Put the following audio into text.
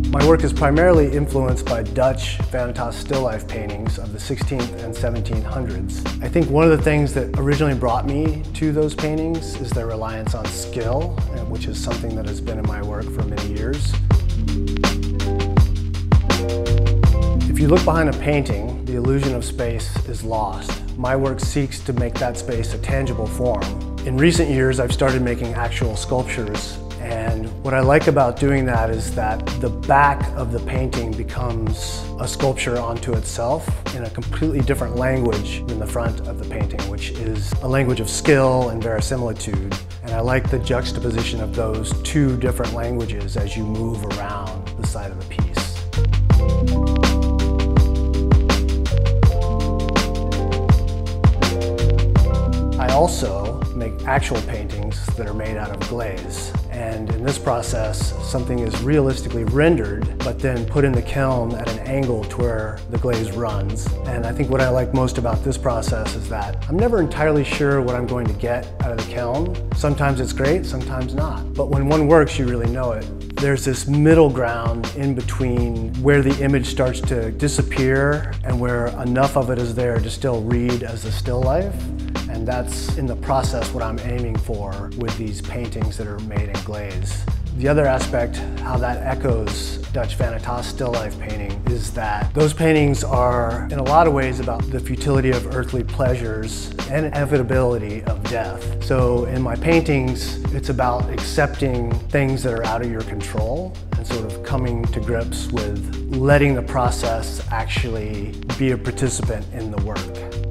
My work is primarily influenced by Dutch Vanitas still life paintings of the 16th and 1700s. I think one of the things that originally brought me to those paintings is their reliance on skill, which is something that has been in my work for many years. If you look behind a painting, the illusion of space is lost. My work seeks to make that space a tangible form. In recent years, I've started making actual sculptures, and what I like about doing that is that the back of the painting becomes a sculpture unto itself in a completely different language than the front of the painting, which is a language of skill and verisimilitude. And I like the juxtaposition of those two different languages as you move around the side of the piece. I also make actual paintings that are made out of glaze. And in this process, something is realistically rendered, but then put in the kiln at an angle to where the glaze runs. And I think what I like most about this process is that I'm never entirely sure what I'm going to get out of the kiln. Sometimes it's great, sometimes not. But when one works, you really know it. There's this middle ground in between where the image starts to disappear and where enough of it is there to still read as a still life. And that's in the process what I'm aiming for with these paintings that are made in glaze. The other aspect, how that echoes Dutch Vanitas still life painting, is that those paintings are in a lot of ways about the futility of earthly pleasures and inevitability of death. So in my paintings, it's about accepting things that are out of your control and sort of coming to grips with letting the process actually be a participant in the work.